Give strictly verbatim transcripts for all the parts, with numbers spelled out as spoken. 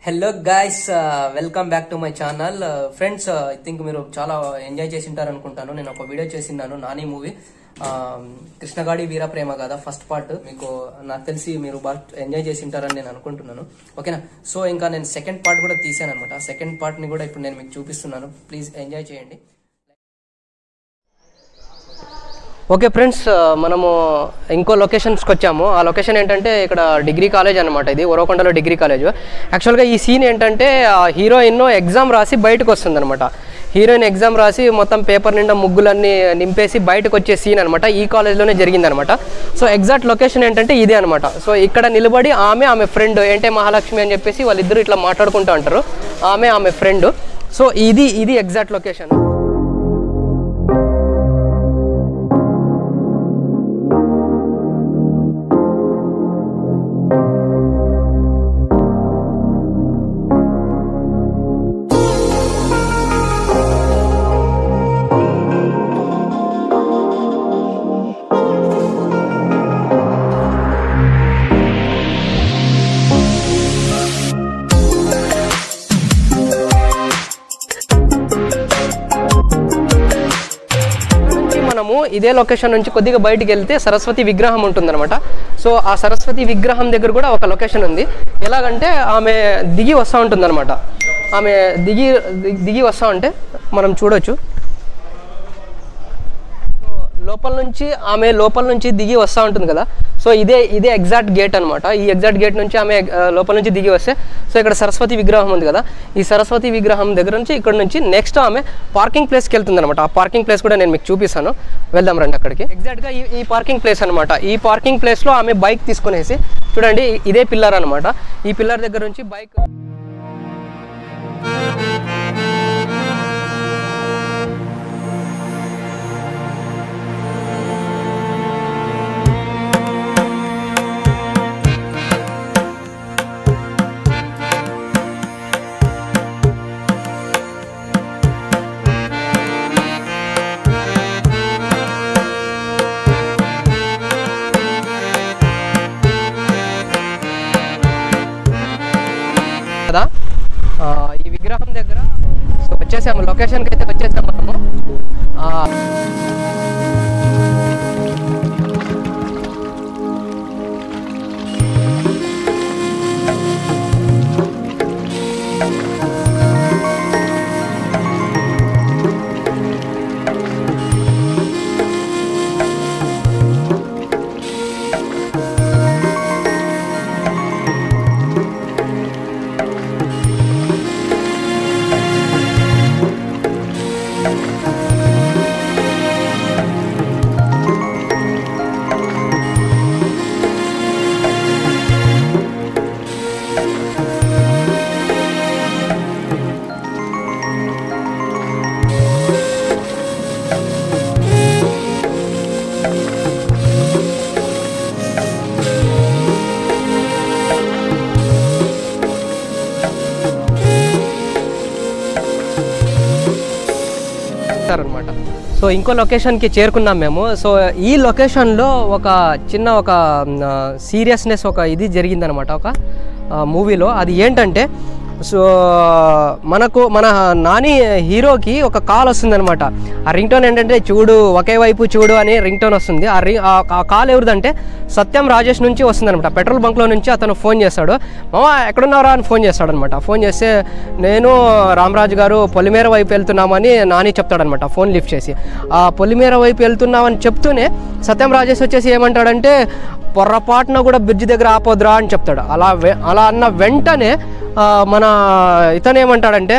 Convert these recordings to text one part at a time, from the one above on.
Hello guys, welcome back to my channel. Friends, I think మీరు చాలా enjoy చేసి ఉంటారు అనుకుంటాను. నేను ఒక వీడియో చేసినాను, నాని మూవీ కృష్ణగాడి వీర ప్రేమ కదా ఫస్ట్ పార్ట్. మీకు నాకు తెలిసి మీరు బాగా ఎంజాయ్ చేసి ఉంటారని నేను అనుకుంటున్నాను. ఓకేనా? సో ఇంకా నేను సెకండ్ పార్ట్ కూడా తీసాను అనమాట. సెకండ్ పార్ట్ ని కూడా ఇప్పుడు నేను మీకు చూపిస్తున్నాను. ప్లీజ్ ఎంజాయ్ చేయండి. ఓకే ఫ్రెండ్స్, మనము ఇంకో లొకేషన్స్కి వచ్చాము. ఆ లొకేషన్ ఏంటంటే ఇక్కడ డిగ్రీ కాలేజ్ అనమాట. ఇది ఉరవకొండలో డిగ్రీ కాలేజ్. యాక్చువల్గా ఈ సీన్ ఏంటంటే హీరోయిన్ ఎగ్జామ్ రాసి బయటకు వస్తుంది అనమాట. హీరోయిన్ ఎగ్జామ్ రాసి మొత్తం పేపర్ నిండా ముగ్గులన్నీ నింపేసి బయటకు వచ్చే సీన్ అనమాట. ఈ కాలేజ్లోనే జరిగిందనమాట. సో ఎగ్జాక్ట్ లొకేషన్ ఏంటంటే ఇదే అనమాట. సో ఇక్కడ నిలబడి ఆమె ఆమె ఫ్రెండ్ ఏంటే మహాలక్ష్మి అని చెప్పేసి వాళ్ళిద్దరూ ఇట్లా మాట్లాడుకుంటూ అంటారు. ఆమె ఆమె ఫ్రెండ్. సో ఇది ఇది ఎగ్జాక్ట్ లొకేషన్. మనము ఇదే లొకేషన్ నుంచి కొద్దిగా బయటికి వెళ్తే సరస్వతి విగ్రహం ఉంటుందన్నమాట. సో ఆ సరస్వతి విగ్రహం దగ్గర కూడా ఒక లొకేషన్ ఉంది. ఎలాగంటే ఆమె దిగి వస్తూ ఉంటుందన్నమాట. ఆమె దిగి దిగి వస్తూ ఉంటే మనం చూడొచ్చు. లోపల నుంచి ఆమె లోపల నుంచి దిగి వస్తూ ఉంటుంది కదా. సో ఇదే ఇదే ఎగ్జాక్ట్ గేట్ అనమాట. ఈ ఎగ్జాక్ట్ గేట్ నుంచి ఆమె లోపల నుంచి దిగి వస్తే సో ఇక్కడ సరస్వతి విగ్రహం ఉంది కదా. ఈ సరస్వతి విగ్రహం దగ్గర నుంచి ఇక్కడ నుంచి నెక్స్ట్ ఆమె పార్కింగ్ ప్లేస్కి వెళ్తుంది అనమాట. ఆ పార్కింగ్ ప్లేస్ కూడా నేను మీకు చూపిస్తాను. వెళ్దాం రండి అక్కడికి. ఎగ్జాక్ట్గా ఈ ఈ పార్కింగ్ ప్లేస్ అనమాట. ఈ పార్కింగ్ ప్లేస్లో ఆమె బైక్ తీసుకునేసి చూడండి, ఇదే పిల్లర్ అనమాట. ఈ పిల్లర్ దగ్గర నుంచి బైక్ కదా. ఈ విగ్రహం దగ్గర వచ్చేసాము, లొకేషన్కి అయితే వచ్చేసాము మనము. అనమాట. సో ఇంకో లొకేషన్కి చేరుకున్నాం మేము. సో ఈ లొకేషన్లో ఒక చిన్న ఒక సీరియస్నెస్ ఒక ఇది జరిగిందనమాట ఒక మూవీలో. అది ఏంటంటే సో మనకు మన నాని హీరోకి ఒక కాల్ వస్తుంది అనమాట. ఆ రింగ్ టోన్ ఏంటంటే చూడు ఒకే వైపు చూడు అని రింగ్ టోన్ వస్తుంది. ఆ రి ఆ కాల్ ఎవరిదంటే సత్యం రాజేష్ నుంచి వస్తుంది అనమాట. పెట్రోల్ బంక్లో నుంచి అతను ఫోన్ చేస్తాడు. మామ ఎక్కడున్నారా అని ఫోన్ చేస్తాడు అనమాట. ఫోన్ చేస్తే నేను రామరాజు గారు పొలిమేర వైపు వెళ్తున్నామని నాని చెప్తాడనమాట ఫోన్ లిఫ్ట్ చేసి. ఆ పొలిమేర వైపు వెళ్తున్నామని చెప్తూనే సత్యం రాజేష్ వచ్చేసి ఏమంటాడంటే పొర్రపాటున కూడా బ్రిడ్జ్ దగ్గర ఆపోద్రా అని చెప్తాడు. అలా అలా అన్న వెంటనే మన ఇతను ఏమంటాడంటే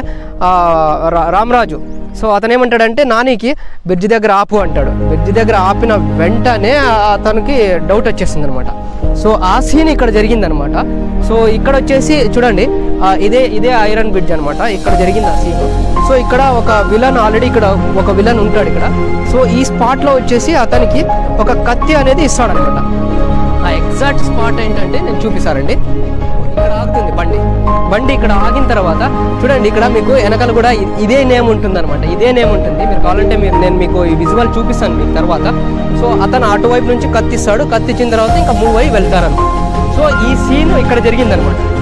రామరాజు సో అతను ఏమంటాడంటే నానికి బ్రిడ్జ్ దగ్గర ఆపు అంటాడు. బ్రిడ్జ్ దగ్గర ఆపిన వెంటనే అతనికి డౌట్ వచ్చేస్తుంది అనమాట. సో ఆ సీన్ ఇక్కడ జరిగిందనమాట. సో ఇక్కడ వచ్చేసి చూడండి, ఇదే ఇదే ఐరన్ బ్రిడ్జ్ అనమాట. ఇక్కడ జరిగింది ఆ సీన్. సో ఇక్కడ ఒక విలన్ ఆల్రెడీ ఇక్కడ ఒక విలన్ ఉంటాడు ఇక్కడ. సో ఈ స్పాట్లో వచ్చేసి అతనికి ఒక కత్తి అనేది ఇస్తాడనమాట. ఆ ఎగ్జాక్ట్ స్పాట్ ఏంటంటే నేను చూపిస్తానండి. ఇక్కడ ఆగుతుంది బండి బండి ఇక్కడ ఆగిన తర్వాత చూడండి, ఇక్కడ మీకు వెనకాల కూడా ఇదే నేమ్ ఉంటుంది అనమాట. ఇదే నేమ్ ఉంటుంది. మీరు కావాలంటే మీరు నేను మీకు ఈ విజువల్ చూపిస్తాను మీకు తర్వాత. సో అతను అటువైపు నుంచి కత్తిస్తాడు. కత్తిచ్చిన తర్వాత ఇంకా మూవ్ అయ్యి వెళ్తారనమాట. సో ఈ సీన్ ఇక్కడ జరిగిందనమాట.